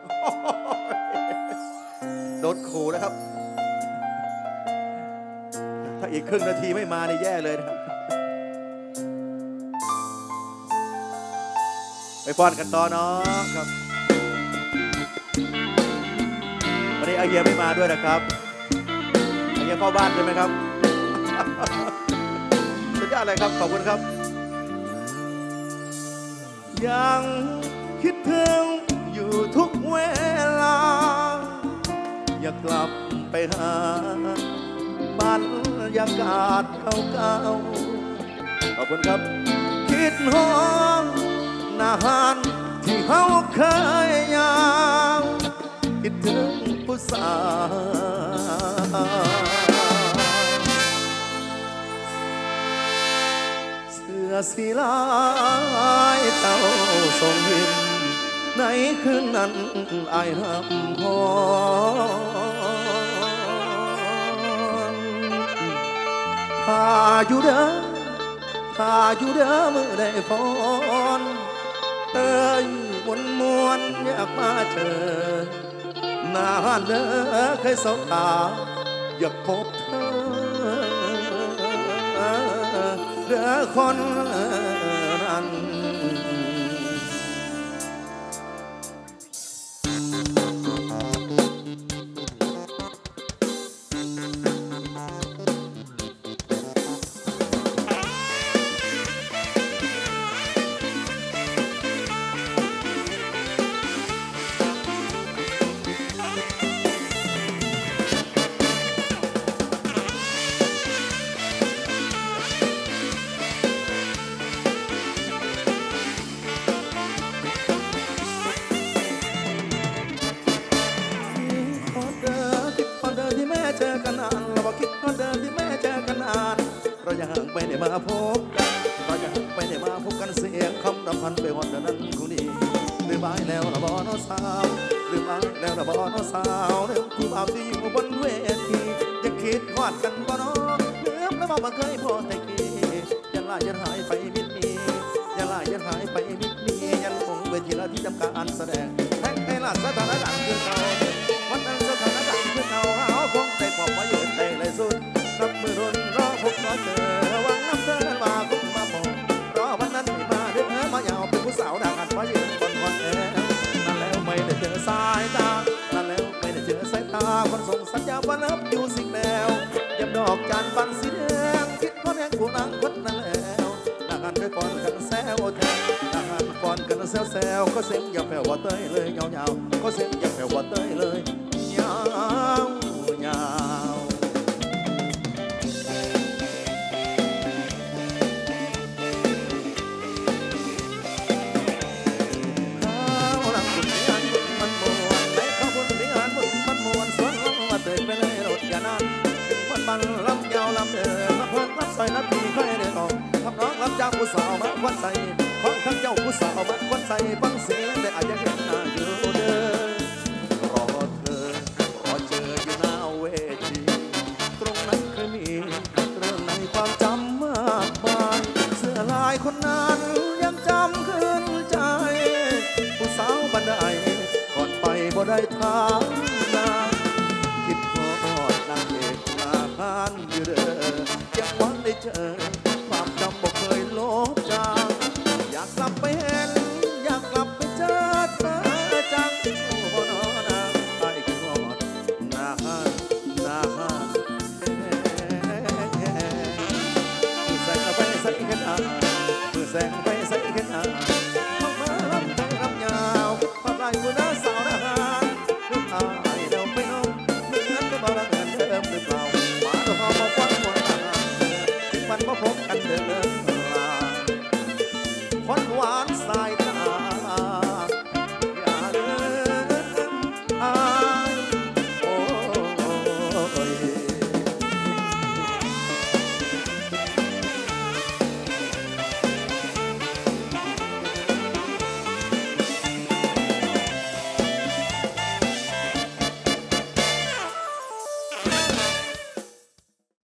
โดนขู่นะครับ ถ้าอีกครึ่งนาทีไม่มานี่แย่เลยนะครับไปฟ้อนกันต่อเนาะครับวันนี้อาเฮียไม่มาด้วยนะครับอาเฮียเข้าบ้านใช่ไหมครับสุดยอดเลยครับขอบคุณครับยังคิดถึงอยู่ทุกเวลาอยากกลับไปหาบรรยากาศเก่าๆขอบคุณครับคิดหอมนาหารที่เขาเคยยาวคิดถึงผู้สาวเสื้อสีลายเต้าทรงหินในคืนนั้นอายรำพรถ้าอยู่เด้อมือได้ฝนเอ้ยมวนอยากมาเจอนานเด้อเคยสบตาอยากพบเธอเด้อคนนั้นเราอยากไปได้มาพบกันเราอยากไปได้มาพบกันเสียงคำรำพันไปหอดนั้นคนนี้ลืมไปแล้วละบอนอสาวลืมไปแล้วละบอนอสาวลืมคู่บ่าวที่อยู่บนเวทียังคิดหอดกันบ่น้องลืมแล้วบอกมาเคยพอแต่กี้ยันลายยันหายไปมิดมียันลายยันหายไปมิดมียันคงเวทีละที่ทำการแสดงแข่งให้ละสถานการณ์คือเขาวันนั้นสถานการณ์คือเขาหาคงได้ความว่ายืนได้เลยสุดนับมือรุนรอพบรอเจอหวังน้ำเธอนั้นมาคุ้มมาพบรอวันนั้นไม่มาเดินมายาวเป็นผู้สาวด่างกันว่ายืนบนวันแอนั่นแล้วไม่ได้เจอสายตานั่นแล้วไม่ได้เจอสายตาคนส่งสัญญาว่าเลิฟอยู่สิ่งแล้วยับดอกจานบันสีแดงคิดว่าแดงผู้นางคนนั้นแล้วด่างกันด้วยฟอนกันแซวแทนด่างกันฟอนกันแซวก็เสียงอย่าแผ่วว่าเต้ยเลยเงาก็เสียงอย่าแผ่วว่าเต้ยเลยเงาลำยาวลำเดินลำเพลินลำใส่นัดที่เคยได้ออกทำน้องลำจ้างผู้สาวมาควันใส่ของทั้งเจ้าผู้สาวมาควันใส่ฟังเสียงแต่อาจจะเห็นหน้าอยู่เดินรอเธอรอเจออยู่หน้าเวทีตรงนั้นเคยมีเรื่องในความจำมากมายเสื้อลายคนนั้นยังจำขึ้นใจผู้สาวบันไดก่อนไปบ่ได้ถามนาคิดพอดนางเอกอยู่เด้อยังหวังได้เจอความจำบ่เคยลบจางอยากกลับไปเห็นอยากกลับไปเจอเธอจังโอ้โหนอนาไอ้คือหอดนาฮันมือแสงไปใส่ขึ้นอามือแสงไปใส่ขึ้นอาห้องมาลำไทยลำยาวความลายมือ